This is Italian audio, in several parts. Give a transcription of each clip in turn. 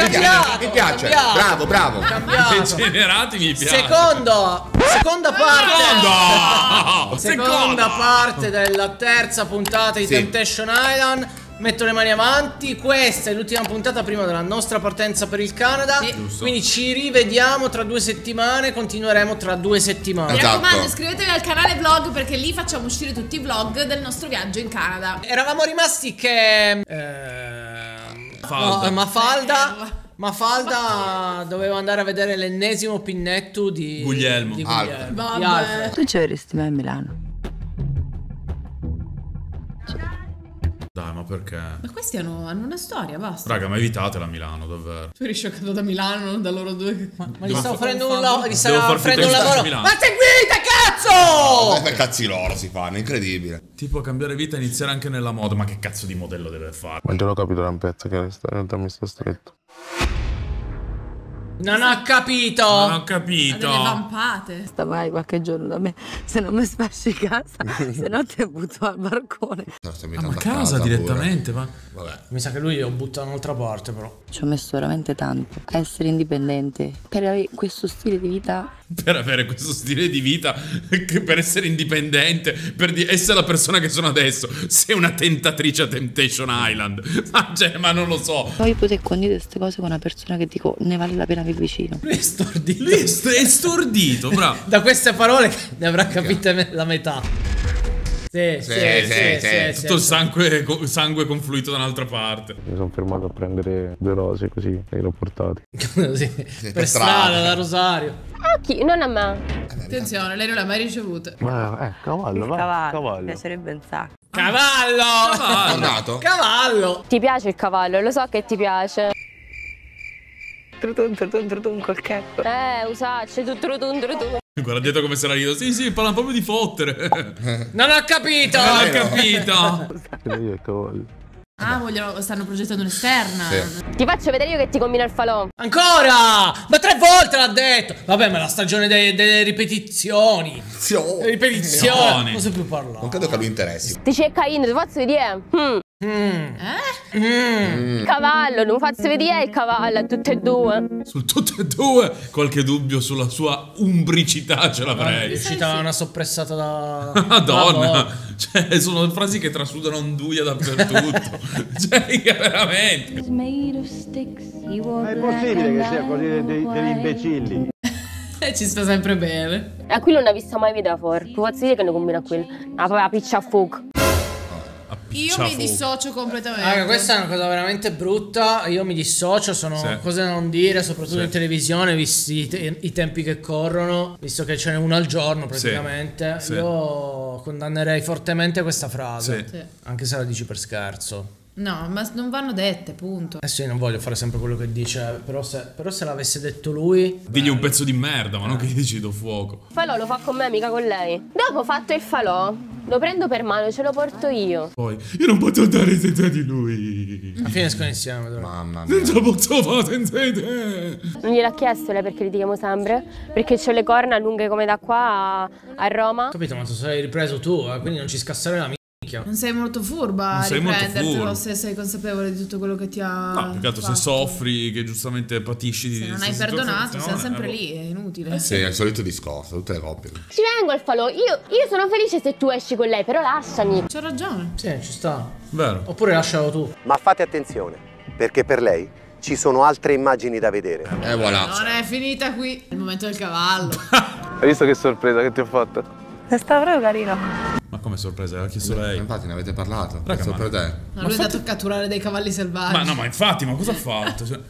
Mi piace. Bravo, bravo. Degenerati mi piace. Seconda parte. Seconda Seconda parte della terza puntata di Sì. Temptation Island. Metto le mani avanti. Questa è l'ultima puntata prima della nostra partenza per il Canada. Giusto. Quindi ci rivediamo tra 2 settimane. Continueremo tra 2 settimane. Mi Esatto. raccomando, iscrivetevi al canale vlog perché lì facciamo uscire tutti i vlog del nostro viaggio in Canada. Eravamo rimasti che Falda. no, Mafalda doveva andare a vedere l'ennesimo pinnetto di Guglielmo. di Alfred. di Vabbè. Alfred. Tu ci avresti mai a Milano? Dai, ma perché? Ma questi hanno una storia, basta. Raga, ma evitatela a Milano, davvero. Tu eri scioccato da Milano, non da loro due. Ma gli Devo stavo fare- facendo un lavoro. Gli Devo stavo far facendo un finta che lavoro. stai a Milano. Ma seguite, cazzo! Per cazzi loro si fanno, incredibile. Tipo cambiare vita e iniziare anche nella moda. Ma che cazzo di modello deve fare? Ma già l'ho capito da un pezzo che in realtà mi sta stretto. Non ho capito. Non ho Ha capito. delle vampate. Sta mai qualche giorno da me, se non mi spasci casa, se no ti butto al balcone. Ma a casa direttamente, ma... Vabbè. Mi sa che lui lo butta da un'altra parte, però. Ci ho messo veramente tanto a essere indipendente, per avere questo stile di vita. Per avere questo stile di vita, per essere indipendente, per essere la persona che sono adesso. Sei una tentatrice a Temptation Island. Ma non lo so. Poi poter condividere queste cose con una persona che dico ne vale la pena avere vicino. Lui è stordito. Lui è stordito, bravo. Da queste parole ne avrà capite la metà. Sì. Tutto il sangue confluito da un'altra parte. Mi sono fermato a prendere 2 rose così e le ho portate. Così, per strada, da Rosario. A chi? Non a me. Attenzione, lei non l'ha mai ricevuta. Ma cavallo, va. Cavallo. Mi piacerebbe un sacco. Cavallo! Tornato? Cavallo! Ti piace il cavallo? Lo so che ti piace. Trutun col cap. Usacci, tu. Guarda dietro come se la rido. Sì, parla proprio di fottere. Non ho capito! Non ho capito. Io il cavallo. Ah, stanno progettando un'esterna. Sì. Ti faccio vedere io che ti combino il falò. Ancora! Ma 3 volte l'ha detto! Vabbè, ma è la stagione delle ripetizioni. Le ripetizioni. Non so più parlare. Non credo che a lui interessi. Ti cerca in, ti faccio vedere. Cavallo, non faccio vedere il cavallo a tutte e due. Su tutte e due. Qualche dubbio sulla sua umbricità ce È l'avrei. uscita una soppressata da... Madonna. Cioè, sono frasi che trasudano onduia dappertutto. Cioè, veramente. Ma è possibile che sia così degli imbecilli? Ci sta sempre bene. A qui non ha visto mai vedere fuori. Ti faccio vedere che ne combina a quello. Ah, poi la piccia a fuoco. Io mi dissocio completamente. Raga, questa è una cosa veramente brutta. Io mi dissocio, sono cose da non dire, soprattutto in televisione, visti i tempi che corrono, visto che ce n'è una al giorno praticamente. Sì. Io condannerei fortemente questa frase, Sì. anche se la dici per scherzo. No, ma non vanno dette, punto. Sì, non voglio fare sempre quello che dice, però se l'avesse detto lui... Digli un pezzo di merda, ma non che gli dici do fuoco. Il falò lo fa con me, mica con lei. Dopo fatto il falò, lo prendo per mano, ce lo porto io. Poi, io non posso andare senza di lui. Alla fine escono insieme. Mamma mia. Non ce la posso fare senza di te. Non gliel'ha chiesto lei perché litighiamo sempre? Perché c'ho le corna lunghe come da qua a Roma. Capito, ma tu sei ripreso tu, quindi non ci scassare la minchia. Non sei molto furba Non a sei molto riprendertelo furbo. se sei consapevole di tutto quello che ti ha No, più che altro se fatto. soffri, che giustamente patisci di... Se non hai questa perdonato, situazione, sei sempre boh. lì, è inutile. Sì, è il solito discorso, tutte le coppie. Ci vengo al falò, io sono felice se tu esci con lei, però lasciami. C'ho ragione. Sì, ci sta. Vero. Oppure lascialo tu. Ma fate attenzione, perché per lei ci sono altre immagini da vedere. E voilà. Non è finita qui. È il momento del cavallo. Hai visto che sorpresa che ti ho fatto? Sta proprio carino. Ma come sorpresa? L'ha chiesto lei. Infatti ne avete parlato. Raga, Penso ma- per te. Ma lui è andato a catturare dei cavalli selvaggi. Ma no, ma infatti, ma cosa ha fatto? Cioè,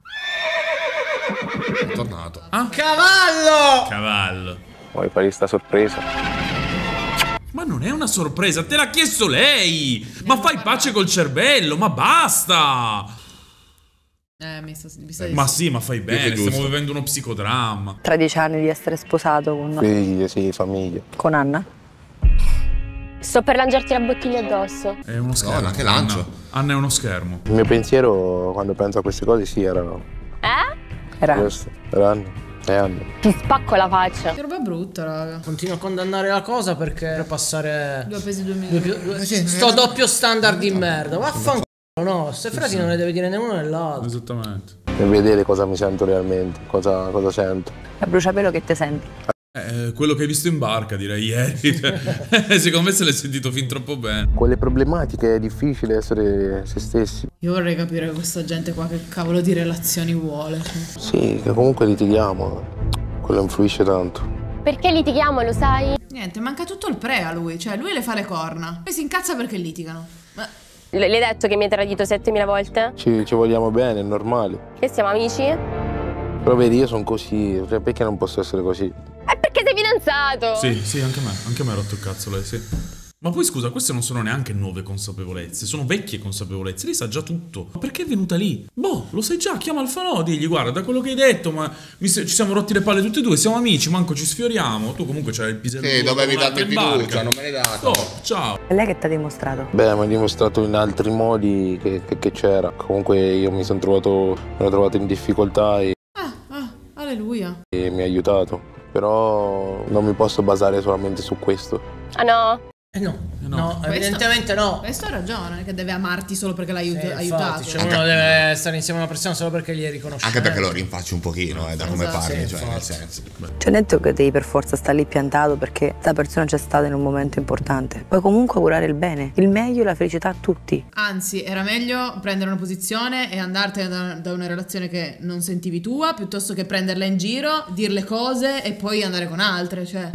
È tornato. Cavallo! cavallo. Vuoi fare sta sorpresa? Ma non è una sorpresa, te l'ha chiesto lei! Ma fai pace col cervello, ma basta! mi sta Ma sì, ma fai che bene, giusto. stiamo vivendo uno psicodramma. Tra 10 anni di essere sposato con Figlie, sì, famiglia. Anna? Sto per lanciarti la bottiglia addosso. È uno schermo. ma che lancio. Anna è uno schermo. Il mio pensiero quando penso a queste cose sì erano Era. questo, erano e anni. Ti spacco la faccia. Che roba brutta, raga. Continuo a condannare la cosa perché per passare 2 pesi 2 minuti. sto doppio standard di merda. Vaffanculo, no, queste frasi non le deve dire né uno né l'altro. Esattamente. e vedere cosa mi sento realmente, cosa sento. A bruciapelo che te senti? Quello che hai visto in barca, direi ieri. Secondo me se l'hai sentito fin troppo bene. Quelle problematiche è difficile essere se stessi. Io vorrei capire questa gente qua che cavolo di relazioni vuole. Sì, che comunque litighiamo, quello influisce tanto. Perché litighiamo, lo sai? Niente, manca tutto il pre a lui. Cioè, lui le fa le corna. Poi si incazza perché litigano. Ma... Le hai detto che mi hai tradito 7000 volte? Ci vogliamo bene, è normale. Che siamo amici? Però vedi, io sono così, cioè, perché non posso essere così? È perché sei fidanzato! Sì, anche a me ha rotto il cazzo lei, sì. Ma poi scusa, queste non sono neanche nuove consapevolezze, sono vecchie consapevolezze, lei sa già tutto. Ma perché è venuta lì? Boh, lo sai già, chiama Alfanò, digli guarda, da quello che hai detto, ma ci siamo rotti le palle tutte e due, siamo amici, manco ci sfioriamo. Tu comunque c'hai il pisello. Sì, dovevi darmi in barca. fiducia, non me l'hai dato. Oh, ciao. È lei che ti ha dimostrato? Beh, mi ha dimostrato in altri modi che c'era. Comunque io mi ero trovato in difficoltà alleluia. e mi ha aiutato. Però non mi posso basare solamente su questo. Ah no? No, evidentemente no. Questo ha ragione, che deve amarti solo perché l'hai aiutato. Infatti, cioè uno deve stare insieme a una persona solo perché gli è riconosciuto. Anche perché lo rinfaccio un pochino, da come Esatto. parli, Sì, cioè nel senso. C'è detto che devi per forza stare lì piantato perché la persona c'è stata in un momento importante. Puoi comunque augurare il bene, il meglio e la felicità a tutti. Anzi, era meglio prendere una posizione e andartene da una relazione che non sentivi tua, piuttosto che prenderla in giro, dirle cose e poi andare con altre, cioè...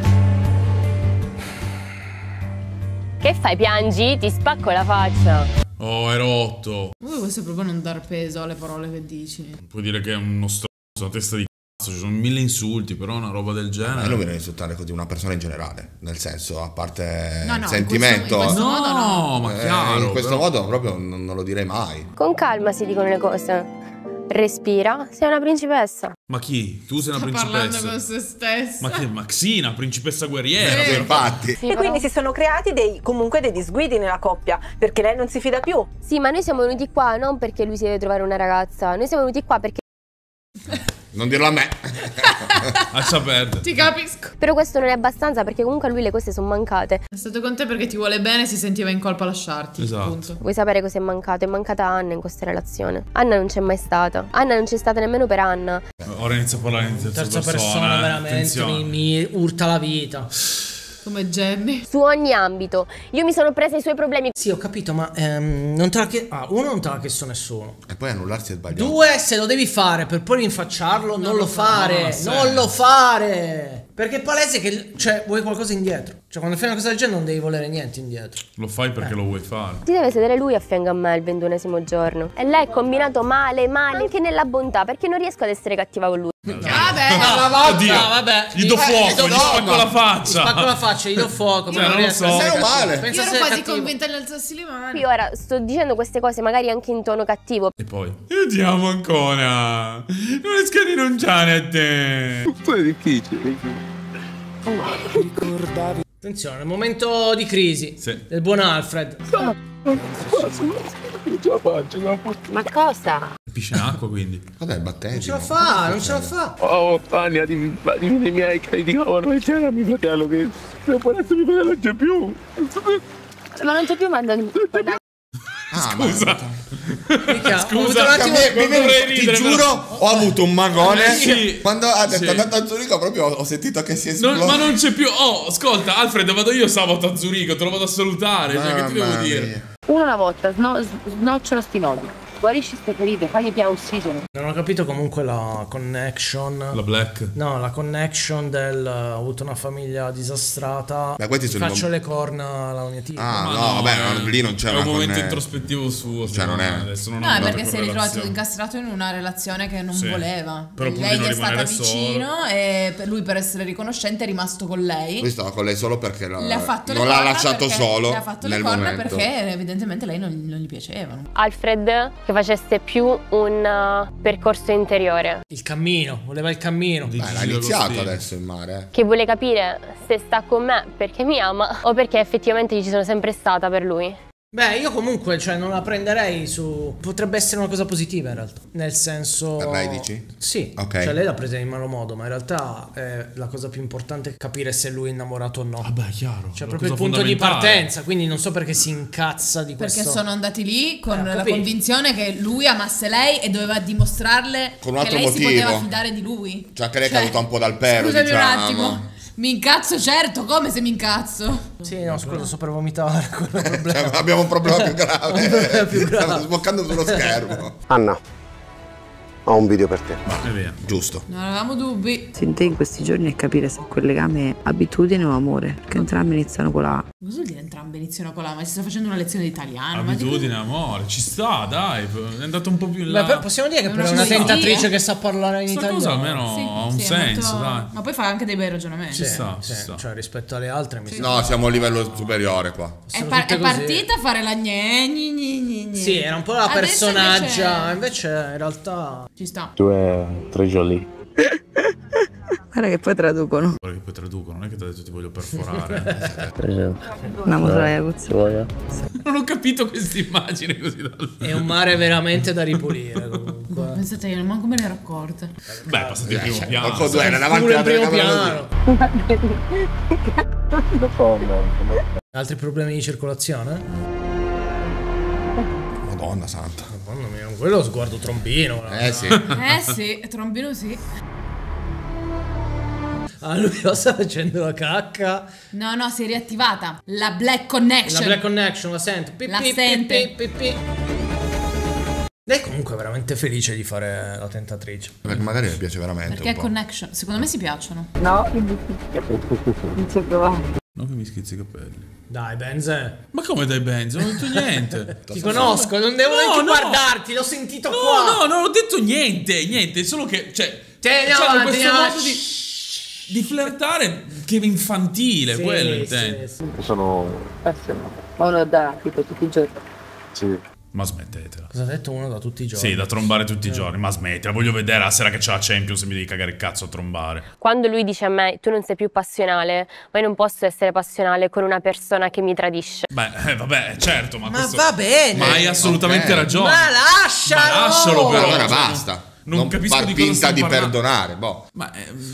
Che fai, piangi? Ti spacco la faccia. Oh, è rotto. Questo è proprio non dar peso alle parole che dici. Puoi dire che è uno stronzo, una testa di cazzo, ci sono 1000 insulti, però una roba del genere. Ma non viene a insultare così una persona in generale, nel senso, a parte No, il in sentimento. questo modo No, ma chiaro. In questo però- modo proprio non lo direi mai. Con calma si dicono le cose. Respira, sei una principessa. Ma chi? Tu sei una Sta parlando con principessa? se stessa. Ma chi? Maxina, principessa guerriera. Sì, infatti. E quindi si sono creati comunque dei disguidi nella coppia, perché lei non si fida più. Sì, ma noi siamo venuti qua non perché lui si deve trovare una ragazza. Noi siamo venuti qua perché... Non dirlo a me. Lascia perdere. Ti capisco. Però questo non è abbastanza perché comunque a lui le cose sono mancate. È stato con te perché ti vuole bene e si sentiva in colpa a lasciarti. Esatto. Punto. Vuoi sapere cosa è mancato? È mancata Anna in questa relazione. Anna non c'è mai stata. Anna non c'è stata nemmeno per Anna. Ora inizia a parlare in Terza persona veramente Attenzione. mi urta la vita. Come Jenny. Su ogni ambito. Io mi sono presa i suoi problemi. Sì, ho capito, ma non te l'ha chiesto. Uno, non te l'ha chiesto nessuno. E poi annullarsi è sbagliato. Due, se lo devi fare per poi rinfacciarlo, non lo fare. no, Non lo fare. Perché è palese che, cioè, vuoi qualcosa indietro. Cioè, quando fai una cosa del genere non devi volere niente indietro. Lo fai perché lo vuoi fare. Si deve sedere lui a fianco a me il 21esimo giorno. E lei è combinato male, anche nella bontà, perché non riesco ad essere cattiva con lui. Vabbè. Oddio, vabbè. Gli do fuoco, gli spacco la Gli faccia. spacco la faccia, gli do fuoco. Cioè, non lo so. Sei male. Pensa Io se ero è quasi cattivo. convinta di alzarsi le mani. Qui ora sto dicendo queste cose magari anche in tono cattivo. E poi io ti amo ancora. Non riesco a rinunciare a te. È difficile. Attenzione, momento di crisi Sì. del buon Alfred. Ma cosa? Capisce in acqua quindi. Vabbè, il battesimo. Non ce la fa, non ce la fa. Oh, Tania, i miei criticavano e c'era mio fratello che se può essere mio fratello non c'è più. Ma non c'è più mandato. Scusa. Minchia, ho avuto Scusa, un attimo- vorrei Ti ridere, giuro, ho avuto un magone. Sì. Quando ha detto Sì. andato a Zurigo, proprio ho sentito che si è esploso. Ma non c'è più. Oh, ascolta, Alfred, vado io sabato a Zurigo, te lo vado a salutare. Cioè, che ti devo Mamma dire? mia. Uno alla volta, snocciolo sti nodi. Guarisci ste ferite, fagli più ossigeno. Non ho capito comunque la connection. La Black. No, la connection del ho avuto una famiglia disastrata. Ma questi sono i faccio le corna alla mia tia. Ah, Ma no, vabbè, lì non c'è è una un momento conne- introspettivo suo. Cioè, non è- Adesso non No, ho è una perché si è ritrovato correlazione. incastrato in una relazione che non Sì. voleva. Però pur di Lei non gli è stata rimanere vicino e per lui, per essere riconoscente, è rimasto con lei. Lui stava con lei solo perché Le ha fatto non le l'ha corna lasciato perché- solo Le ha fatto le nel corna momento. perché evidentemente lei non gli piacevano. Alfred che facesse più un percorso interiore. Il cammino, voleva il cammino. Di L'ha Gigi iniziato D'Agostino. adesso il mare. Che vuole capire se sta con me perché mi ama o perché effettivamente ci sono sempre stata per lui. Beh, io comunque, cioè, non la prenderei su... Potrebbe essere una cosa positiva in realtà. Nel senso... Per lei dici? Sì. Ok. Cioè, lei l'ha presa in malo modo, ma in realtà la cosa più importante è capire se lui è innamorato o no. Vabbè, chiaro. Cioè, proprio il punto di partenza. Quindi non so perché si incazza di questo. Perché sono andati lì con la convinzione che lui amasse lei e doveva dimostrarle con un che altro lei motivo. si poteva fidare di lui. Cioè, anche lei è caduta un po' dal pero, Scusami diciamo. un attimo. Mi incazzo, certo, come se mi incazzo? Sì, no, scusa, sto per vomitare. Quello è il problema. Cioè, abbiamo un problema più grave. più grave. Stiamo sboccando sullo schermo. Anna, ho un video per te. È vero. Giusto. Non avevamo dubbi. Sente in questi giorni è capire se quel legame è abitudine o amore. Perché entrambi iniziano con la A. Cosa vuol dire entrambe iniziano con la? Ma si sta facendo una lezione di italiano? Ma Abitudine, amore, ci sta, dai. È andato un po' più in là. Beh, possiamo dire che È per una una scioccheria. tentatrice che sa parlare in Questa italiano. cosa almeno ha un è senso, molto- dai. Ma poi fa anche dei bei ragionamenti. Ci sta, Sì, ci sta. cioè rispetto alle altre mi No, siamo a un livello superiore qua. È, sono è tutte così. partita a fare la gne. Sì, era un po' la Adesso personaggia, invece in realtà... Ci sta. Tu è tre jolie. Guarda che poi traducono. Guarda che poi traducono, non è che ti ho detto ti voglio perforare. Una motoraia così. Non ho capito questa immagine così dal... È un mare veramente da ripulire comunque. Pensate, io non manco me ne ero accorta. Beh, passati in primo piano. Porco due, era davanti Pure in alla primo telecamera piano. Altri problemi di circolazione? Madonna santa. Madonna mia, quello lo sguardo trombino. Sì. Sì, trombino sì. Ah, lui lo sta facendo la cacca. No, si è riattivata. La Black Connection. La Black Connection, la sente. Pi, La pi, sente. pi, pi, pi. Lei è comunque veramente felice di fare la tentatrice. Perché magari mi piace veramente Perché un è po'. Connection. Secondo me si piacciono. No, non ci ho provato. Non che mi schizzi i capelli. Dai, Benze. Ma come dai Benzo? Non ho detto niente. Ti conosco, non devo neanche guardarti, l'ho sentito qua. No, non ho detto niente, solo che, cioè, Andiamo c'hanno avanti, questo andiamo modo avanti. di flirtare che è infantile, Sì, quello sì, intendo. sì. Sono Ma uno da tipo tutti i giorni. sì. Ma smettetela. Cosa ha detto uno da tutti i giorni? Sì, da trombare tutti i giorni, ma smettila, voglio vedere la sera che c'è la Champions e mi devi cagare il cazzo a trombare. Quando lui dice a me tu non sei più passionale, ma io non posso essere passionale con una persona che mi tradisce. Beh, vabbè, certo, ma questo... va bene. Ma hai assolutamente Ok. ragione. Ma lascialo! Ma lascialo però. Allora cioè, basta. Non capisco far di cosa finta stiamo di parlando. perdonare, boh. Ma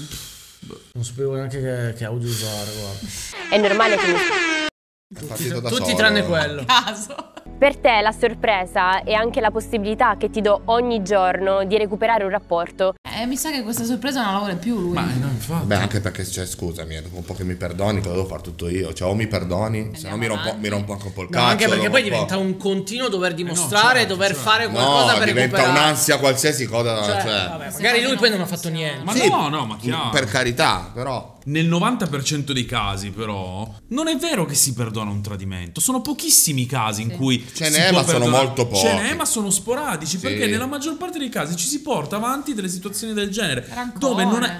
Non sapevo neanche che audio usare, guarda. È normale che mi... È partito da Tutti solo. tranne quello. Caso. Per te la sorpresa è anche la possibilità che ti do ogni giorno di recuperare un rapporto. Mi sa che questa sorpresa non la vuole più lui. no, infatti. Beh, anche perché, cioè, scusami, dopo un po' che mi perdoni, te lo devo fare tutto io. Cioè, o mi perdoni, se no mi rompo anche un po' il No, cazzo. anche perché dopo poi un po'. diventa un continuo dover dimostrare, certo, dover certo. fare qualcosa No, per diventa recuperare. un'ansia qualsiasi cosa. Cioè, Cioè, vabbè, magari lui poi non ha fatto niente. Ma sì, no, ma chiaro. per carità, però. Nel 90% dei casi, però, non è vero che si perdona un tradimento. Sono pochissimi casi in cui Ce si n'è, può ma sono perdonare. molto pochi. Ce n'è, ma sono sporadici. Sì. Perché nella maggior parte dei casi ci si porta avanti delle situazioni del genere. Rancore. Dove non è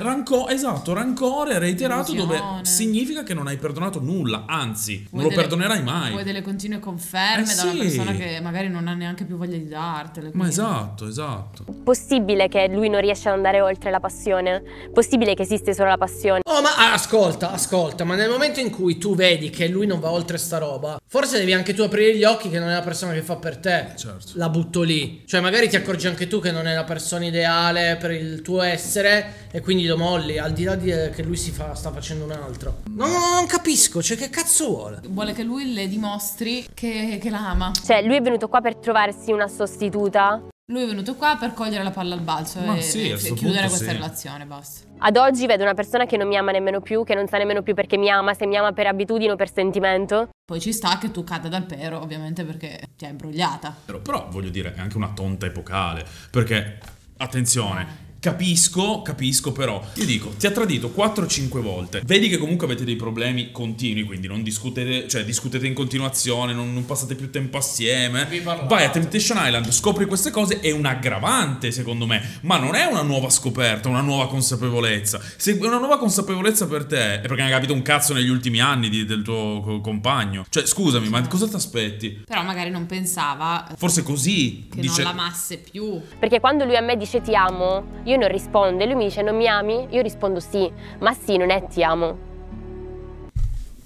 rancore reiterato, dove Delusione. significa che non hai perdonato nulla. Anzi, non Vuoi lo delle- perdonerai mai. Vuoi delle continue conferme da una sì. persona che magari non ha neanche più voglia di dartele. Ma quindi- esatto. Possibile che lui non riesca ad andare oltre la passione? Possibile che esiste solo la passione? Oh, ma ascolta, ma nel momento in cui tu vedi che lui non va oltre sta roba, forse devi anche tu aprire gli occhi che non è la persona che fa per te. Certo. La butto lì. Cioè, magari ti accorgi anche tu che non è la persona ideale per il tuo essere e quindi lo molli, al di là di che lui sta facendo un altro. Non capisco, cioè che cazzo vuole? Vuole che lui le dimostri che la ama. Cioè, lui è venuto qua per trovarsi una sostituta? Lui è venuto qua per cogliere la palla al balzo Ma e, sì, a e sto chiudere punto questa sì. relazione, basta. Ad oggi vedo una persona che non mi ama nemmeno più, che non sa nemmeno più perché mi ama, se mi ama per abitudine o per sentimento. Poi ci sta che tu cada dal pero, ovviamente, perché ti hai imbrogliata. Però voglio dire, è anche una tonta epocale. Perché, attenzione, capisco, però. Io dico, ti ha tradito 4-5 volte. Vedi che comunque avete dei problemi continui, quindi non discutete, cioè discutete in continuazione, non passate più tempo assieme. Vai a Temptation Island, scopri queste cose, è un aggravante secondo me. Ma non è una nuova scoperta, una nuova consapevolezza. Se è una nuova consapevolezza per te, è perché ne hai capito un cazzo negli ultimi anni del tuo compagno. Cioè, scusami, ma cosa ti aspetti? Però magari non pensava Forse così che dice. non l'amasse più. Perché quando lui a me dice ti amo, io non rispondo. E lui mi dice non mi ami? Io rispondo sì. Ma sì, non è ti amo.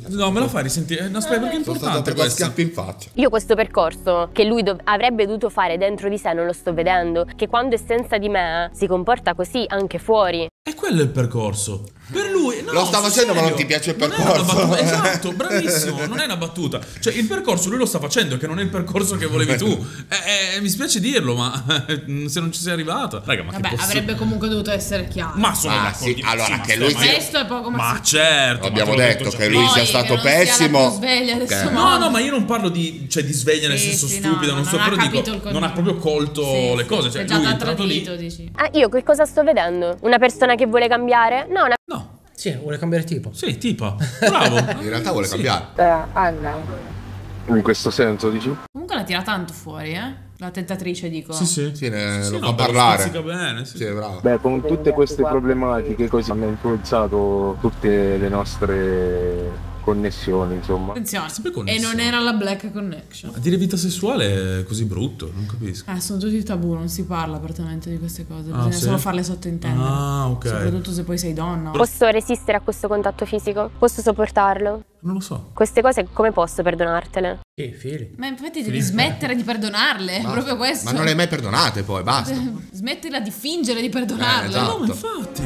No, me la fai risentire? No, aspetta, perché è importante questo. Schiaffi in faccia. Io questo percorso che lui avrebbe dovuto fare dentro di sé non lo sto vedendo. Che quando è senza di me si comporta così anche fuori. E quello è il percorso. Per lui no, lo sta facendo, ma non ti piace il percorso. Esatto, bravissimo. Non è una battuta. Cioè, il percorso lui lo sta facendo, che non è il percorso che volevi tu. Mi spiace dirlo, ma se non ci sei arrivato. Raga, ma vabbè, avrebbe comunque dovuto essere chiaro. Ma sono sì, allora sì, che lui sia... Questo è poco ma certo. Abbiamo detto che lui sia stato pessimo. No, ma io non parlo di sveglia nel senso stupido, non so, però dico, non ha proprio colto le cose. Cioè, lui è entrato lì. Io che cosa sto vedendo? Una persona che vuole cambiare? No. Sì, vuole cambiare tipo. Sì, tipo. Bravo. In realtà vuole cambiare. Anna. In questo senso, dici? Comunque la tira tanto fuori, la tentatrice, dico. Sì, lo fa parlare. Bene, sì. Sì, è bravo. Beh, con tutte queste problematiche così hanno influenzato tutte le nostre connessioni, insomma. Attenzione. E non era la Black Connection. A dire vita sessuale è così brutto, non capisco. Sono tutti tabù, non si parla apertamente di queste cose. Bisogna solo farle sottintendere. Ok. Soprattutto se poi sei donna. Posso resistere a questo contatto fisico? Posso sopportarlo? Non lo so. Queste cose come posso perdonartele? Fili. Ma infatti devi smettere di perdonarle, è proprio questo. Ma non le hai mai perdonate poi, basta. Smettila di fingere di perdonarle. Esatto. No, ma infatti.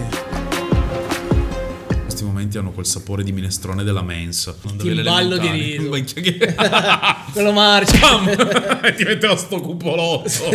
Questi momenti hanno quel sapore di minestrone della mensa. Non Ti ballo di riso. Quello marcia. E ti metterò sto cupolotto.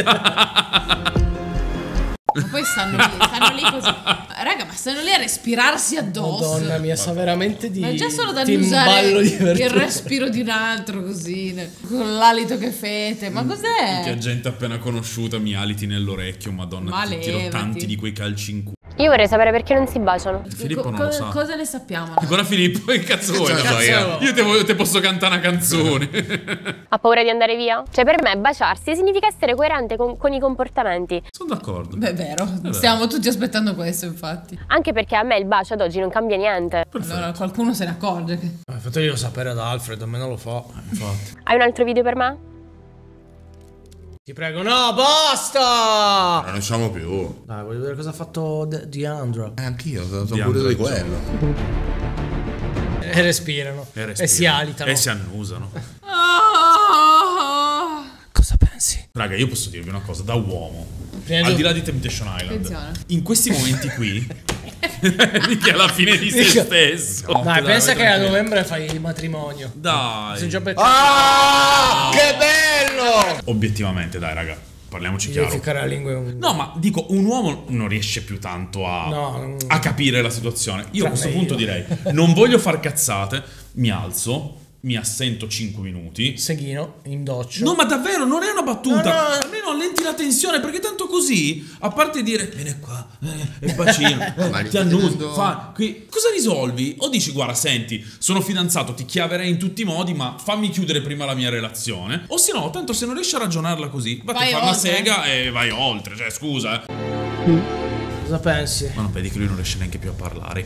Ma poi stanno lì così. Raga, ma stanno lì a respirarsi addosso. Madonna mia, sa veramente di. Ma già solo da usare il respiro di un altro così, con l'alito che fete. Ma cos'è? Che gente appena conosciuta mi aliti nell'orecchio, madonna. Ti tiro tanti di quei calci in culo. Io vorrei sapere perché non si baciano. Filippo non lo sa. Cosa ne sappiamo? Ancora Filippo, che cazzo vuoi? Io te posso cantare una canzone. Ha paura di andare via? Cioè, per me baciarsi significa essere coerente con i comportamenti. Sono d'accordo. Beh, è vero. Stiamo tutti aspettando questo, infatti. Anche perché a me il bacio ad oggi non cambia niente. Perfetto. Allora qualcuno se ne accorge che... Fatelo sapere ad Alfred, a me non lo fa. Infatti. Hai un altro video per me? Ti prego, no, basta! Non ne siamo più. Dai, voglio vedere cosa ha fatto Deandra. Anch'io, sono curioso di quello. E respirano. E si alitano. E si annusano. Cosa pensi? Raga, io posso dirvi una cosa, da uomo. Al di là di Temptation Island. Attenzione. In questi momenti qui che è alla fine di se stesso. Dai, pensa che a novembre fai il matrimonio. Dai. Sei già che bello! Obiettivamente, dai, raga, parliamoci chiaro. La lingua no, ma dico, un uomo non riesce più tanto a capire la situazione. Io a questo punto direi, non voglio far cazzate, mi alzo, mi assento 5 minuti. Seghino, in doccia. No, ma davvero, non è una battuta. No. Almeno allenti la tensione, perché tanto così, a parte dire vieni qua, e bacino, ti annuso, cosa risolvi? O dici guarda, senti, sono fidanzato, ti chiaverei in tutti i modi, ma fammi chiudere prima la mia relazione. O se no, tanto se non riesci a ragionarla così, vatti a fare una sega e vai oltre. Cioè, scusa, Cosa pensi? Ma non vedi che lui non riesce neanche più a parlare?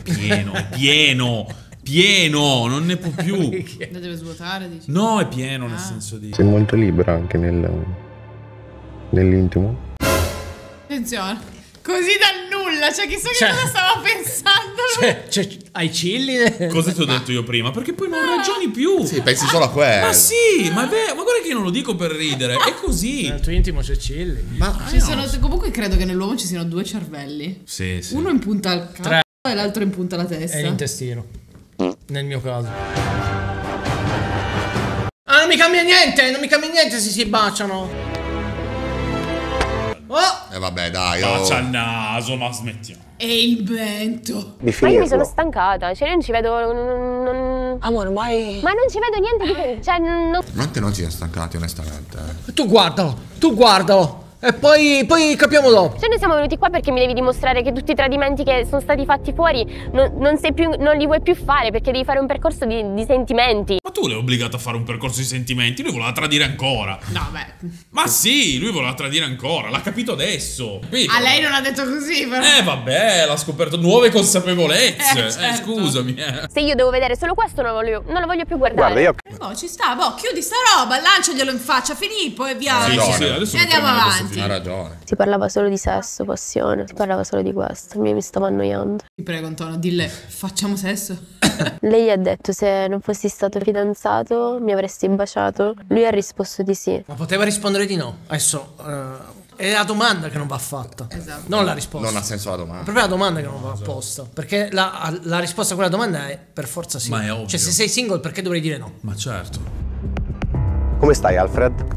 Pieno, non ne può più. La deve svuotare, dici? No, è pieno nel senso di... Sei molto libera anche nell'intimo. Attenzione. Così dal nulla, cioè chissà che cosa stava pensando. Cioè, hai chilli? Cosa ti ho detto io prima? Perché poi non ragioni più. Sì, pensi solo a quello. Ma sì, ma guarda che io non lo dico per ridere, è così. Nel tuo intimo c'è chilli. Ma comunque credo che nell'uomo ci siano 2 cervelli. Sì. Uno in punta al capo e l'altro in punta alla testa. È l'intestino. Nel mio caso. Non mi cambia niente se si baciano. vabbè, dai. Faccia il naso, ma smettiamo. E il vento. Ma io mi sono stancata, cioè non ci vedo. Amore, mai. Ma non ci vedo niente di. Cioè, non. Quante non ci siamo stancati, onestamente. Tu guardalo. E poi capiamo dopo. Cioè noi siamo venuti qua perché mi devi dimostrare che tutti i tradimenti che sono stati fatti fuori non li vuoi più fare, perché devi fare un percorso di sentimenti. Ma tu l'hai obbligato a fare un percorso di sentimenti? Lui voleva tradire ancora. No, beh. Ma sì, lui voleva tradire ancora, l'ha capito adesso, capito? A lei non ha detto così, però. Vabbè, l'ha scoperto, nuove consapevolezze. Certo. Scusami. Se io devo vedere solo questo non lo voglio più guardare. Guarda, io... Ci sta, chiudi sta roba, lanciaglielo in faccia, Filippo, e via. Sì, adesso e andiamo avanti. avanti. Ha ragione. Si parlava solo di sesso, passione, si parlava solo di questo. Mi stavo annoiando. Ti prego Antonio, dille, facciamo sesso? Lei ha detto se non fossi stato fidanzato mi avresti baciato. Lui ha risposto di sì. Ma poteva rispondere di no. Adesso è la domanda che non va fatta. Esatto. Non la risposta. Non ha senso la È domanda. proprio la domanda che non va apposta. Perché la risposta a quella domanda è per forza sì. Ma è ovvio. Cioè, se sei single, perché dovrei dire no? Ma certo. Come stai, Alfred?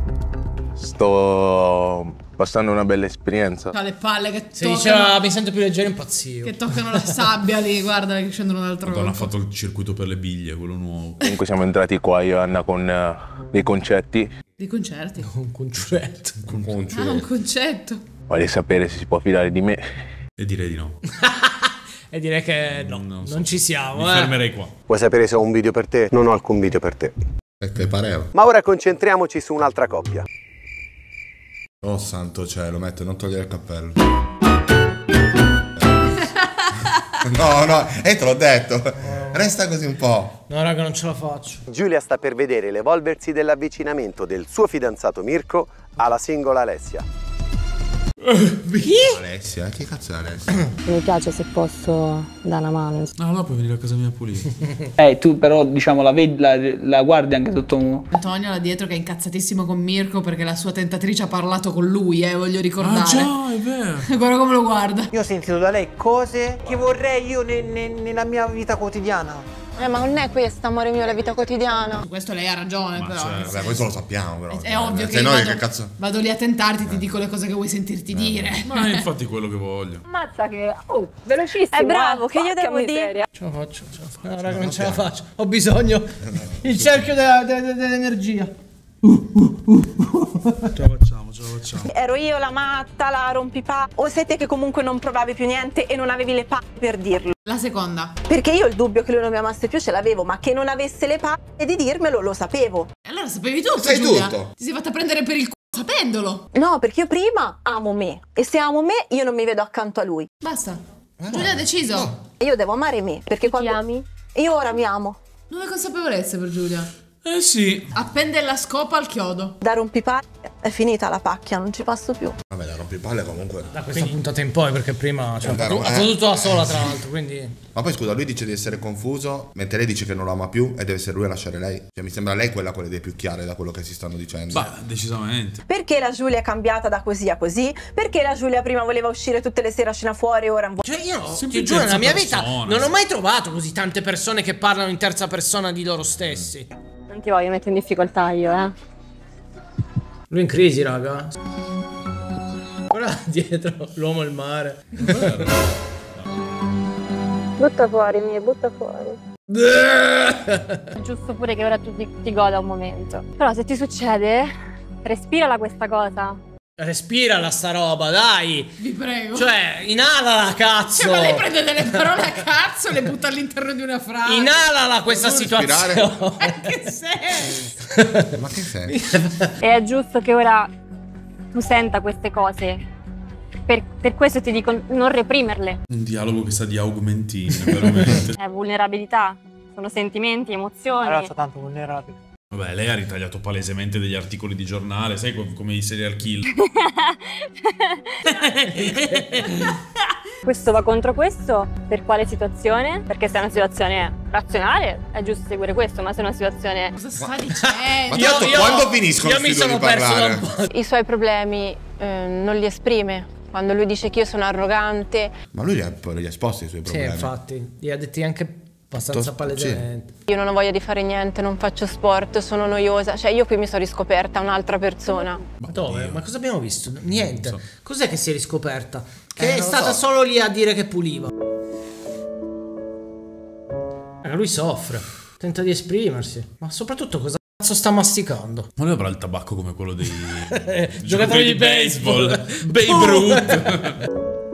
Sto passando una bella esperienza. Ha le palle che Se toccano, diceva mi sento più leggero, impazzivo. che toccano la sabbia lì, guarda che scendono dal Madonna, ha tronco. fatto il circuito per le biglie, quello nuovo. Comunque siamo entrati qua io e Anna con dei concetti. Dei concerti. Un concerto. Ah, un concetto. Voglio sapere se si può fidare di me. E direi di no. E direi che no, Non so. non ci siamo. Mi fermerei qua. Vuoi sapere se ho un video per te? Non ho alcun video per te. E te pareva. Ma ora concentriamoci su un'altra coppia. Oh santo cielo, Matt, non togliere il cappello. No, te l'ho detto. Resta così un po'. No, raga, non ce la faccio. Giulia sta per vedere l'evolversi dell'avvicinamento del suo fidanzato Mirko alla singola Alessia. Alessia? Chi cazzo è Alessia? Mi piace se posso dare una mano. No, no, puoi venire a casa mia a pulire. Tu però diciamo la guardi anche sotto. Antonio là dietro che è incazzatissimo con Mirko perché la sua tentatrice ha parlato con lui, voglio ricordare. Ah già, è vero. Guarda come lo guarda. Io ho sentito da lei cose che vorrei io nella mia vita quotidiana. Ma non è questo, amore mio, la vita quotidiana. Su questo lei ha ragione, però. Certo. Vabbè, questo lo sappiamo, però. È ovvio che Se io noi che cazzo. vado lì a tentarti, ti dico le cose che vuoi sentirti dire. Ma è infatti quello che voglio. Mazza che... Oh, velocissimo. È bravo, che io devo dire? Ce la faccio, No, raga, non ce la faccio. Ho bisogno. Il cerchio dell'energia. Ce la facciamo. Ero io la matta, la rompipalle, o sei te che comunque non provavi più niente e non avevi le palle per dirlo? La seconda. Perché io il dubbio che lui non mi amasse più ce l'avevo, ma che non avesse le palle di dirmelo lo sapevo. E allora sapevi tutto, Sai Giulia. tutto. Ti sei fatta prendere per il c***o sapendolo. No, perché io prima amo me e se amo me io non mi vedo accanto a lui. Basta. Giulia ha deciso. No. Io devo amare me, perché quando Ti ami? Io ora mi amo. Nuove consapevolezze per Giulia. Eh sì. Appende la scopa al chiodo. Da rompipalle è finita la pacchia, non ci passo più. Vabbè, la rompipalle comunque. Da questa puntata in poi, perché prima ha vero, potuto da sola, tra l'altro, quindi. Ma poi scusa, lui dice di essere confuso, mentre lei dice che non lo ama più e deve essere lui a lasciare lei. Cioè mi sembra lei quella con le idee più chiare da quello che si stanno dicendo. Bah, decisamente. Perché la Giulia è cambiata da così a così? Perché la Giulia prima voleva uscire tutte le sere a cena fuori e ora Cioè io Sempre ti giuro, nella mia terza vita persona. non ho mai trovato così tante persone che parlano in terza persona di loro stessi. Non ti voglio mettere in difficoltà io, Lui è in crisi, raga. Guarda dietro, l'uomo e il mare. Butta fuori, butta fuori. È giusto pure che ora tu ti goda un momento. Però se ti succede, respirala questa cosa. Respirala sta roba, dai. Vi prego. Cioè, inalala, cazzo. Ma lei prende delle parole a cazzo e le butta all'interno di una frase. Inalala questa situazione. Che senso? Ma che senso? E è giusto che ora tu senta queste cose. Per questo ti dico, non reprimerle. Un dialogo che sa di augmentini, veramente. È vulnerabilità, sono sentimenti, emozioni. Ragazza tanto vulnerabile. Vabbè, lei ha ritagliato palesemente degli articoli di giornale, sai come i serial killer. Questo va contro questo, per quale situazione? Perché se è una situazione razionale è giusto seguire questo, ma se è una situazione... Cosa sta dicendo? Ma tanto quando finiscono io mi sti due sono di perso da parlare? un po'. I suoi problemi non li esprime. Quando lui dice che io sono arrogante, Ma lui li ha esposti i suoi Sì, problemi. infatti, li ha detti anche abbastanza palesemente. io non ho voglia di fare niente, non faccio sport, sono noiosa. Cioè io qui mi sono riscoperta un'altra persona. Ma dove? Ma cosa abbiamo visto? Niente. Non so. Cos'è che si è riscoperta? Che è non lo stata so. solo lì a dire che puliva. Lui soffre, tenta di esprimersi. Ma soprattutto cosa cazzo sta masticando? Ma lui avrà il tabacco come quello dei Giocatori di baseball. Babe Ruth.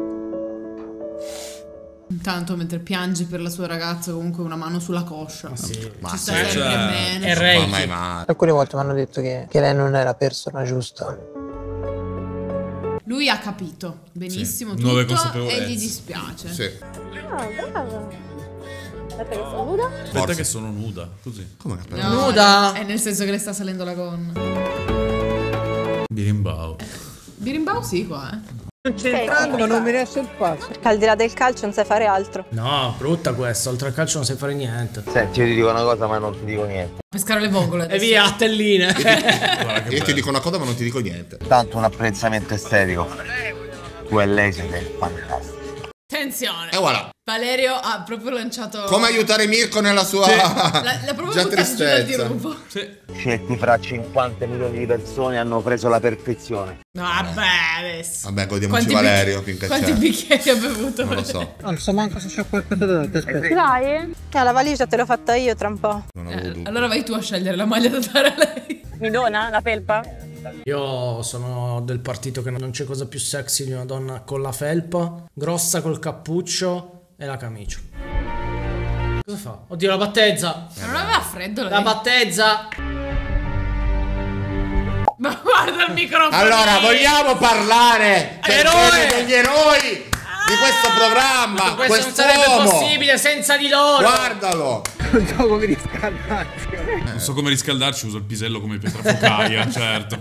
Intanto mentre piange per la sua ragazza comunque una mano sulla coscia. Sì. Ci sta sempre bene. È Non Reiki. fa mai male. Alcune volte mi hanno detto che lei non è la persona giusta. Lui ha capito benissimo Sì, nuove tutto consapevolezze. e gli dispiace. Sì. Ah, bravo. Aspetta che sono nuda. Aspetta Forse. che sono nuda, così. Come che Nuda. È nel senso che le sta salendo la gonna. Birimbao. Birimbau sì qua, Non c'entrando, non mi resta il passo. Perché al di là del calcio non sai fare altro. No, brutta questa, oltre al calcio non sai fare niente. Senti, io ti dico una cosa ma non ti dico niente. Pescare le vongole. E via, a telline. Io ti dico una cosa ma non ti dico niente. Tanto un apprezzamento estetico. Tu e lei siete fantastici. Attenzione. E voilà. Valerio ha proprio lanciato... Come aiutare Mirko nella sua L'ha proprio già buttato giù dal tristezza. dirupo. Scelti fra 50 milioni di persone hanno preso la perfezione. Vabbè, adesso. Vabbè, godiamoci Valerio finché Quanti c'è. bicchieri ha bevuto? Non lo so. Non so manco se c'è qualcosa da te. Aspetta. Dai. La valigia te l'ho fatta io tra un po'. Allora vai tu a scegliere la maglia da dare a lei. Mi dona la felpa? Io sono del partito che non c'è cosa più sexy di una donna con la felpa, grossa col cappuccio e la camicia. Cosa fa? Oddio, la battezza! Ma non aveva freddo lei? La battezza! Ma guarda il microfono! Allora, vogliamo parlare Eroe! degli eroi di questo programma. Questo non sarebbe possibile senza di loro! Guardalo! Non so come riscaldarci. Non so come riscaldarci, uso il pisello come pietra focaia, certo.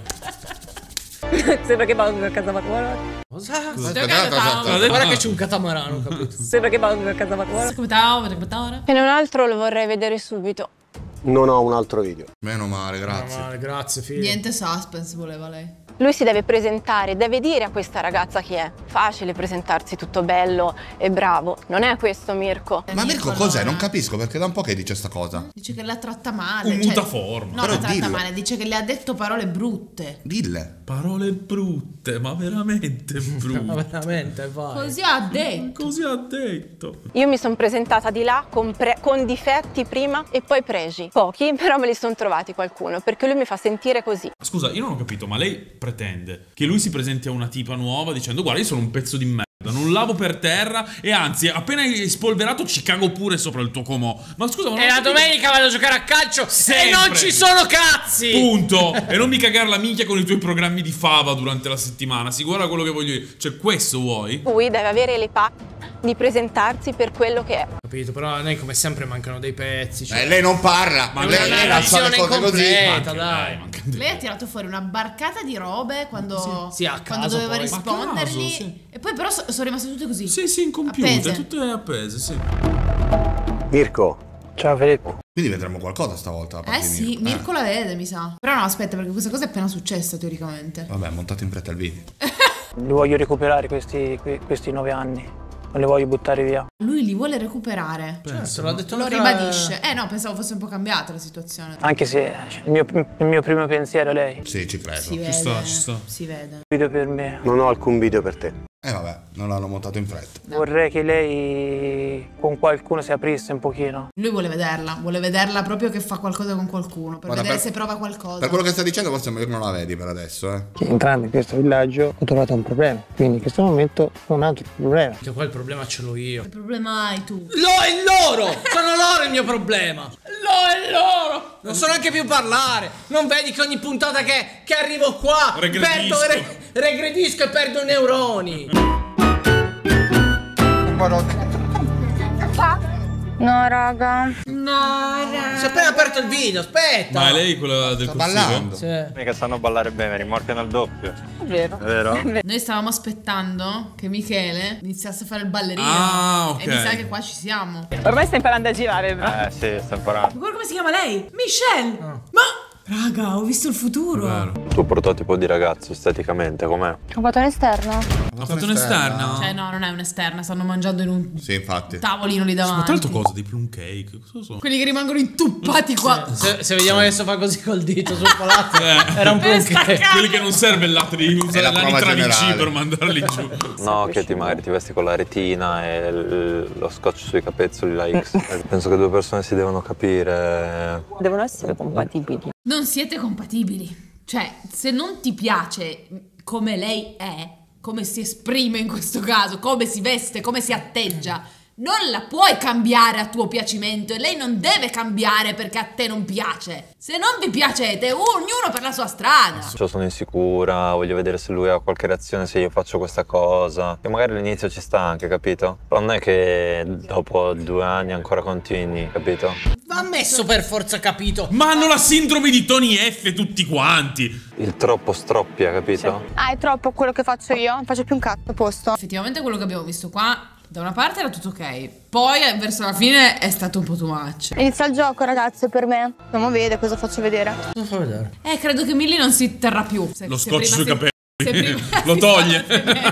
Sembra che vado a casa Matuola. Cosa? Aspetta. Guarda che c'è un catamarano, capito? Sembra che vado a casa Matuola. E non altro lo vorrei vedere subito. Non ho un altro video. Meno male, grazie. Grazie, figlio. Niente suspense voleva lei. Lui si deve presentare, deve dire a questa ragazza chi è. Facile presentarsi tutto bello e bravo. Non è questo Mirko. Ma Mirko cos'è? Non capisco perché da un po' che dice sta cosa. Dice che la tratta male. Un mutaforma. No, Però la tratta dillo. male. Dice che le ha detto parole brutte. Dille. Parole brutte, ma veramente brutte. Ma veramente, vai. Così ha detto. Così ha detto. Io mi sono presentata di là con difetti prima e poi pregi. Pochi, però me li sono trovati qualcuno, perché lui mi fa sentire così. Scusa, io non ho capito, ma lei pretende che lui si presenti a una tipa nuova dicendo guarda, io sono un pezzo di merda, non lavo per terra e anzi, appena hai spolverato ci cago pure sopra il tuo comò. Ma scusa, ma non E ho la capito. domenica vado a giocare a calcio Sempre. e non ci sono cazzi! Punto. E non mi cagare la minchia con i tuoi programmi di fava durante la settimana. Si guarda quello che voglio dire. Cioè, questo vuoi? Lui deve avere le palle di presentarsi per quello che è. Capito, però a noi come sempre mancano dei pezzi. Cioè... Lei non parla. Ma lei lascia le cose così. Dai. Lei ha tirato fuori una barcata di robe quando, Sì, a quando caso doveva poi. rispondergli. A caso, sì. E poi però sono rimaste tutte così. Sì, incompiute, Appese. tutte appese, sì. Mirko. Ciao Filippo. Quindi vedremo qualcosa stavolta. da parte di Sì, Mirko la vede, mi sa. Però no, aspetta, perché questa cosa è appena successa teoricamente. Vabbè, montato in fretta il video. Li voglio recuperare questi 9 anni. Non li voglio buttare via. Lui li vuole recuperare. Certo, l'ha detto Lo anche- ribadisce. No, pensavo fosse un po' cambiata la situazione. Anche se il mio primo pensiero è lei. Sì, ci credo. Si vede. ci sta. Si vede. Video per me. Non ho alcun video per te. Vabbè, non l'hanno montato in fretta. Vorrei che lei con qualcuno si aprisse un pochino. Lui vuole vederla proprio che fa qualcosa con qualcuno, per Guarda, vedere per- se prova qualcosa. Per quello che sta dicendo forse meglio che non la vedi per adesso, Entrando in questo villaggio ho trovato un problema. Quindi in questo momento ho un altro problema. Che poi il problema ce l'ho io. Che problema hai tu? Lo è loro! Sono loro il mio problema! Lo è loro! Non so neanche più parlare! Non vedi che ogni puntata che arrivo qua Regredisco. regredisco e perdo neuroni! No, raga. Si è appena aperto il video, aspetta! Ma è lei quella del Sta corsivo? ballando. Sì. Mica sanno ballare bene, rimorchiano il doppio. È vero. È vero? Noi stavamo aspettando che Michele iniziasse a fare il ballerino. Ah, ok. E mi sa che qua ci siamo. Ormai stai imparando a girare, bro. Sì, sta imparando. Ma guarda come si chiama lei? Michelle! Ma... Raga, ho visto il futuro. Tuo prototipo di ragazzo esteticamente com'è? Ho fatto un'esterna. Ha fatto un'esterna? Cioè no, non è un'esterna, stanno mangiando in un Sì, infatti. tavolino lì Ma davanti. tra l'altro cosa? Dei plum cake? Cosa sono? Quelli che rimangono intuppati qua. Se vediamo adesso fa così col dito sul palazzo, era un plum cake. Quelli che non serve il latte, devi È usare la prova l'anitra generale. VC per mandarli giù. No, che magari ti vesti con la retina e lo scotch sui capezzoli, la X. Penso che due persone si devono capire. Devono essere compatibili. Non siete compatibili. Cioè, se non ti piace come lei è, come si esprime in questo caso, come si veste, come si atteggia, Non la puoi cambiare a tuo piacimento e lei non deve cambiare perché a te non piace. Se non vi piacete, ognuno per la sua strada. Sono insicura, voglio vedere se lui ha qualche reazione se io faccio questa cosa. E magari all'inizio ci sta anche, capito? Però non è che dopo 2 anni ancora continui, capito? Va messo per forza, capito? Ma hanno la sindrome di Tony F tutti quanti. Il troppo stroppia, capito? Ah, è troppo quello che faccio io? Non faccio più un cazzo, a posto. Effettivamente quello che abbiamo visto qua, da una parte era tutto ok, poi verso la fine è stato un po' too much. Inizia il gioco, ragazze, per me. Andiamo a vedere cosa faccio vedere. Cosa fa vedere? Credo che Millie non si terrà più. Lo scotch sui capelli. Lo toglie.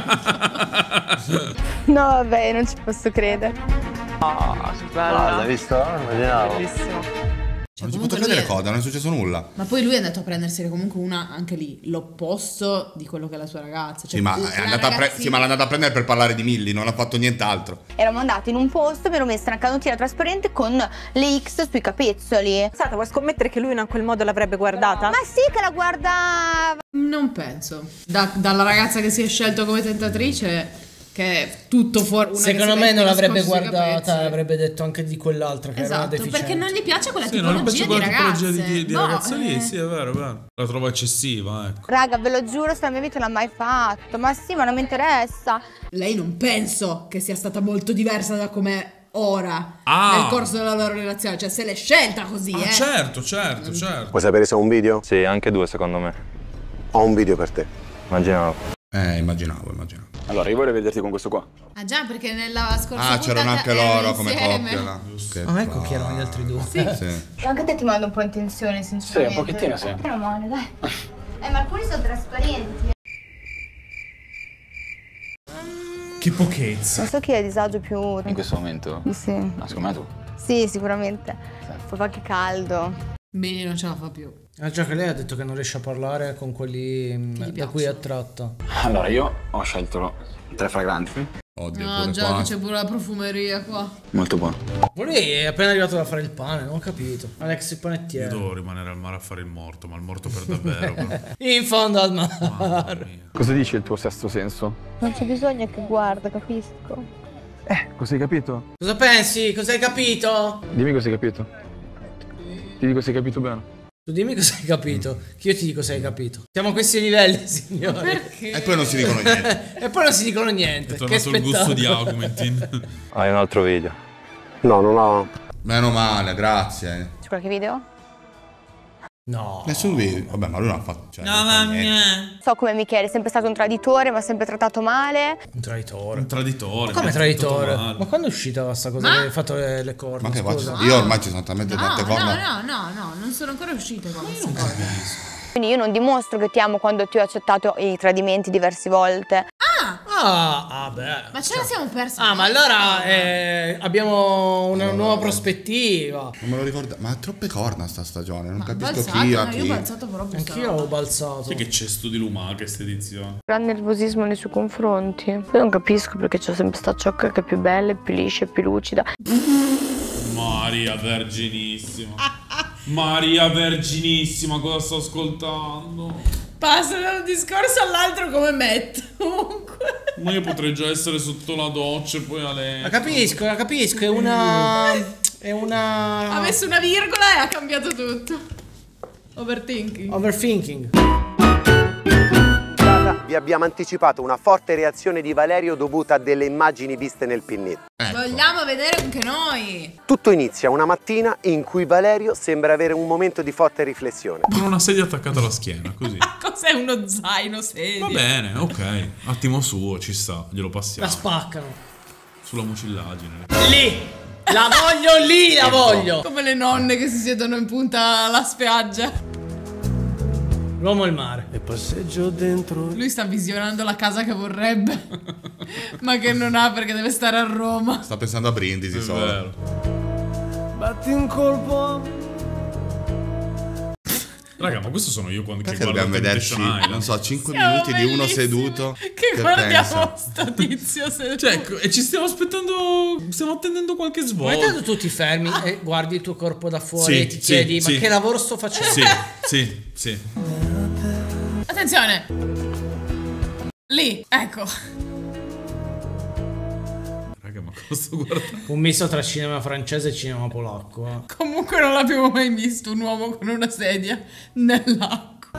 No, vabbè, non ci posso credere. Guarda, hai visto? Immaginavo. Bellissimo. Non ci posso credere cosa, non è successo nulla. Ma poi lui è andato a prendersene comunque una, anche lì, l'opposto di quello che è la sua ragazza. Cioè, Sì, ma è andata ma l'ha andata a prendere per parlare di Millie, non ha fatto nient'altro. Eravamo andati in un posto, mi ero messa una canottiera trasparente con le X sui capezzoli. Sata, vuoi scommettere che lui in quel modo l'avrebbe guardata? Ma sì che la guardava. Non penso. Dalla ragazza che si è scelto come tentatrice, che è tutto fuori. Secondo me non l'avrebbe guardata, avrebbe detto anche di quell'altra che era una deficiente. Perché non gli piace quella Sì, non tipologia piace quella di tipologia ragazze. di ragazza lì, sì, è vero, è vero. La trovo eccessiva, ecco. Raga, ve lo giuro, se la mia vita non l'ha mai fatto. Ma sì, ma non mi interessa. Lei non penso che sia stata molto diversa da com'è ora Ah. nel corso della loro relazione. Cioè, se l'è scelta così, Certo. Vuoi sapere se ho un video? Sì, anche 2 secondo me. Ho un video per te. Immaginavo. Immaginavo. Allora, io vorrei vederti con questo qua. Ah già, perché nella scorsa c'erano anche loro come coppia là. Ecco chi erano gli altri due. Sì. Anche te ti mando un po' in tensione, sinceramente. Sì, un pochettino, sì. Meno male, dai. Ma alcuni sono trasparenti. Che pochezza. Non so chi è a disagio più. In questo momento? Sì. Ma secondo me tu. Sì, sicuramente. Fa anche caldo. Bene, non ce la fa più. Già che lei ha detto che non riesce a parlare con quelli da cui è attratta. Allora, io ho scelto 3 fragranti. Oddio, No, già che c'è pure la profumeria qua. Molto buono. Ma lui è appena arrivato da fare il pane, non ho capito. Alex il Io panettiere. devo rimanere al mare a fare il morto, ma il morto per davvero. Però. In fondo al mare. Cosa dici il tuo sesto senso? Non c'è bisogno che guarda, capisco. Cosa hai capito? Cosa pensi? Cosa hai capito? Dimmi cosa hai capito. Ti dico se hai capito bene. Tu dimmi cosa hai capito, che io ti dico se hai capito. Siamo a questi livelli, signori. Perché? E poi non si dicono niente. E poi non si dicono niente. È tornato il gusto di Augmentin. Hai un altro video? No, non ho. Meno male, grazie. C'è qualche video? No. Nessun video. Vabbè, ma lui non ha fatto. Cioè, No, non fa mamma niente. mia. So come Michele, è sempre stato un traditore, mi ha sempre trattato male. Un traditore. Un traditore. Ma come mi ha traditore? trattato male. Ma quando è uscita questa cosa che hai fatto le corna? Ma che scusa? faccio? Io ormai ci sono talmente tante corna. No, non sono ancora uscite qua queste cose. Quindi io non dimostro che ti amo quando ti ho accettato i tradimenti diverse volte. Beh. Ma ce la siamo persi. Ma allora abbiamo una nuova prospettiva. Non me lo ricordo. Ma ha troppe corna sta stagione. Non capisco balzato, chi ha no, chi. io ho balzato proprio. Anch'io ho balzato. Sai che cesto di lumaca questa edizione. Gran nervosismo nei suoi confronti. Io non capisco perché c'è sempre sta ciocca che è più bella, più liscia, più lucida. Maria Verginissima. Maria Verginissima, cosa sto ascoltando? Passa da un discorso all'altro come Matt. Comunque. Ma io potrei già essere sotto la doccia e poi a lei. La capisco, è una. È una. Ha messo una virgola e ha cambiato tutto. Overthinking. Overthinking. Vi abbiamo anticipato una forte reazione di Valerio dovuta a delle immagini viste nel pinnetto. Vogliamo vedere anche noi. Tutto inizia una mattina in cui Valerio sembra avere un momento di forte riflessione. Con una sedia attaccata alla schiena, così. Cos'è uno zaino serio? Va bene, ok. Attimo suo, ci sta, glielo passiamo. La spaccano. Sulla mucillagine. Lì! La voglio lì, la voglio! Come le nonne che si siedono in punta alla spiaggia. L'uomo e il mare. E passeggio dentro. Lui sta visionando la casa che vorrebbe, ma che non ha perché deve stare a Roma. Sta pensando a Brindisi solo. Batti un colpo. Raga, ma questo sono io quando Perché che guardo dobbiamo vederci, Temptation Island. non so, 5 Siamo minuti di uno bellissimi. seduto Che guardiamo sto tizio seduto. Cioè, e ci stiamo aspettando. Stiamo attendendo qualche Ma svolta. intanto tu ti fermi e guardi il tuo corpo da fuori e ti chiedi ma che lavoro sto facendo? Sì. Attenzione. Lì, ecco. Raga, ma Sto guardando. Un misto tra cinema francese e cinema polacco. Comunque non l'abbiamo mai visto un uomo con una sedia nell'acqua.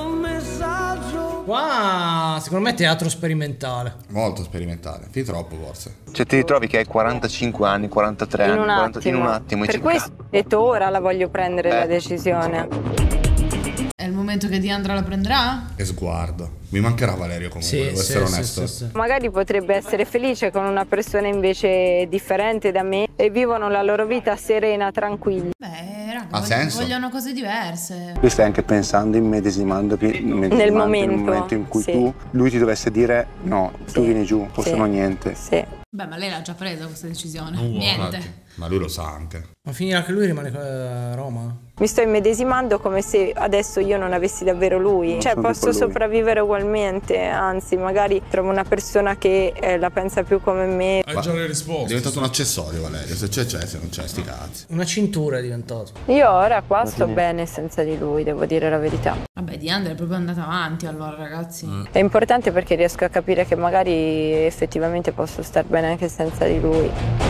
Qua secondo me è teatro sperimentale. Molto sperimentale, fin troppo forse. Cioè ti ritrovi che hai 45 anni, 43 In un anni, attimo. in un attimo. Per questo ho detto ora la voglio prendere la decisione. È il momento che Diandra la prenderà? Che sguardo. Mi mancherà Valerio comunque, devo essere onesto. Magari potrebbe essere felice con una persona invece differente da me e vivono la loro vita serena, tranquilla. Beh, raga, Ha senso? vogliono cose diverse. Tu stai anche pensando, nel momento in cui lui ti dovesse dire no, tu vieni giù, forse no niente. Sì. Beh, ma lei l'ha già presa questa decisione. Niente. Niente. Ma lui lo sa anche. Ma finirà che lui rimane a Roma? Mi sto immedesimando come se adesso io non avessi davvero lui. Cioè posso sopravvivere ugualmente, anzi magari trovo una persona che la pensa più come me. Hai già le risposte. È diventato un accessorio Valerio, se c'è, se non c'è, sti cazzi. Una cintura è diventato. Io ora qua sto bene senza di lui, devo dire la verità. Vabbè, Diandra è proprio andata avanti allora, ragazzi. È importante perché riesco a capire che magari effettivamente posso star bene anche senza di lui.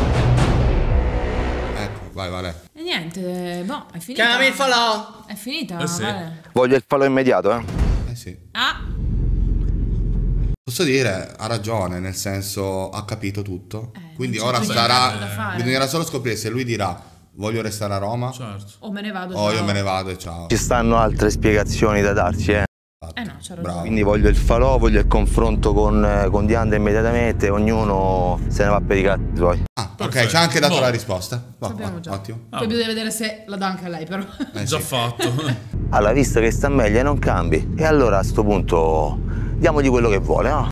Vai, Vale. E niente, boh, è finita. Chiami il falò. È finita, sì. Vale. Voglio il falò immediato, sì. Ah. Posso dire, ha ragione, nel senso ha capito tutto. Quindi non ora c'è più niente da fare. bisognerà solo scoprire se lui dirà voglio restare a Roma. Certo. O me ne vado. O io me ne vado e ciao. Ci stanno altre spiegazioni da darci, no, c'ha ragione. Quindi voglio il falò, voglio il confronto con Diandra immediatamente, ognuno se ne va per i cazzi suoi. Ok, ci ha anche dato la risposta. Sappiamo già. Ottimo. Poi bisogna vedere se la dà anche a lei, però. Già fatto. Allora, visto che sta meglio e non cambi, e allora a sto punto diamogli quello che vuole, no?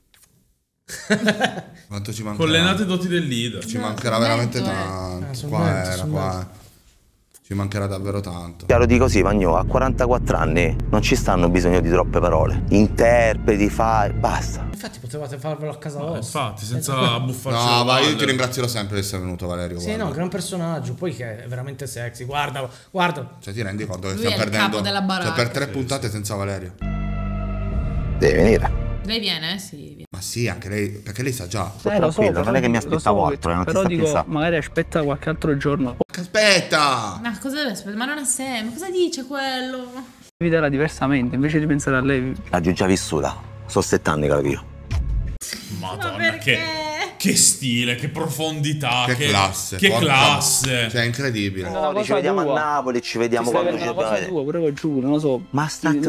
Quanto ci mancherà? Con le nate doti del leader. Ci mancherà veramente tanto. Qua. Ci mancherà davvero tanto. Chiaro di così, Vagnò, a 44 anni non ci stanno bisogno di troppe parole. Interpreti, fai, basta. Infatti potevate farvelo a casa vostra. Infatti, senza buffarci. No, ma io ti ringrazierò sempre di essere venuto, Valerio. Sì, no, gran personaggio. Poi che è veramente sexy. Guarda. Cioè, ti rendi conto che Lui stiamo è il perdendo capo della baracca. cioè, per 3 puntate senza Valerio. Deve venire. Lei viene? Sì, viene. Ma sì, anche lei, perché lei sa già. Tranquillo, non è che mi aspettavo altro, non ti Però sta dico, pensando. magari aspetta qualche altro giorno. Aspetta! Ma cosa deve aspettare? Ma non ha senso. Ma cosa dice quello? Vederla diversamente, invece di pensare a lei. L'ho già vissuta, sono 7 anni che la vivo. Madonna, che stile, che profondità, Che classe. Che porca- classe. Cioè, è incredibile. No, ci vediamo a Napoli, ci vediamo quando ci dobbiamo vedere. Pure qua giù, non lo so. Ma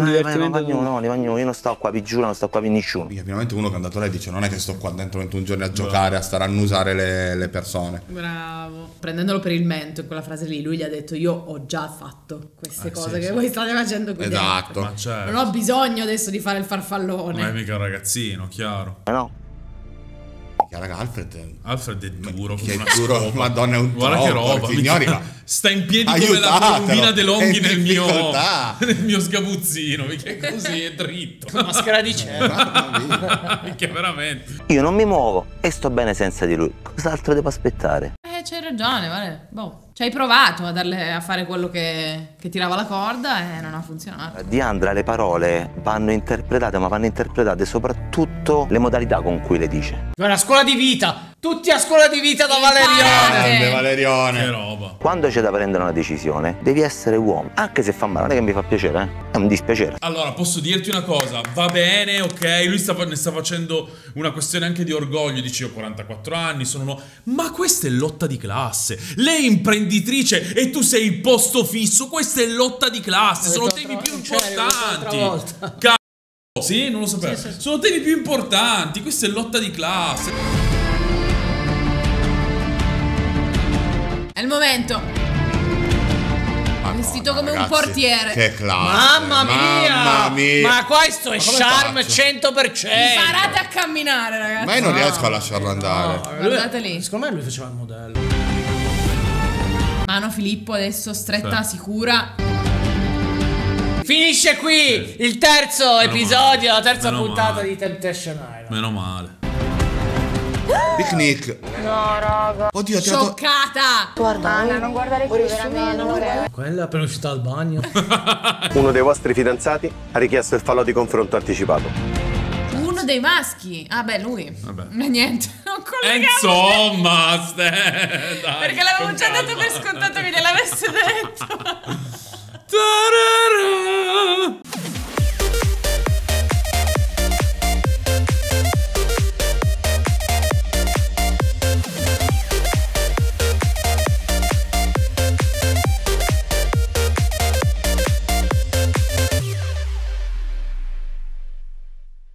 Vagnò, io non sto qua, vi giuro, non sto qua per nessuno. Ovviamente uno che è andato lei dice non è che sto qua dentro 21 giorni a giocare, a stare a annusare le persone. Bravo. Prendendolo per il mento in quella frase lì, lui gli ha detto io ho già fatto queste cose che voi state facendo qui Esatto. Ma certo. Non ho bisogno adesso di fare il farfallone. Non è mica un ragazzino, chiaro. No. Raga, Alfred è duro. Che come è duro, una scopa. Madonna, è un Guarda che troppo, roba. signori, mica- ma- sta in piedi come la Aiutatelo, colombina De Longhi è nel in mio, difficoltà. nel mio sgabuzzino. Mica è così, è dritto. Maschera di cielo. Mica veramente. Io non mi muovo e sto bene senza di lui. Cos'altro devo aspettare? C'hai ragione, vale. Boh. Ci hai provato a fare quello che tirava la corda e non ha funzionato. Diandra, le parole vanno interpretate, ma vanno interpretate soprattutto le modalità con cui le dice. Guarda, scuola di vita. Tutti a scuola di vita da Valerione. Grande Valerione. Che roba. Quando c'è da prendere una decisione, devi essere uomo. Anche se fa male, non è che mi fa piacere, È un dispiacere. Allora, posso dirti una cosa, va bene, ok, lui ne sta facendo una questione anche di orgoglio, dice io ho 44 anni, ma questa è lotta di classe, lei è imprenditrice e tu sei il posto fisso, questa è lotta di classe, sono temi più importanti. Cazzo, sì, non lo sapevo, sono temi più importanti, questa è lotta di classe. È il momento. Vestito come un portiere. Che classe. Mamma mia. Ma questo è charme 100%. Imparate a camminare, ragazzi. Ma io non riesco a lasciarlo andare. Guardate lì. Secondo me lui faceva il modello. Mano Filippo adesso stretta, sicura. Finisce qui il terzo episodio, la terza Meno puntata male. di Temptation Island. Meno male. Picnic. No, raga. Oddio, ha tirato... Scioccata. Guarda, Anna, non guardare qui, veramente. Quella è appena uscita dal bagno. Uno dei vostri fidanzati ha richiesto il falò di confronto anticipato. Uno Uno dei maschi. Ah beh, lui. Vabbè. Niente, non collegavo. Insomma, dai, perché l'avevo già dato per scontato che gliel'avesse detto.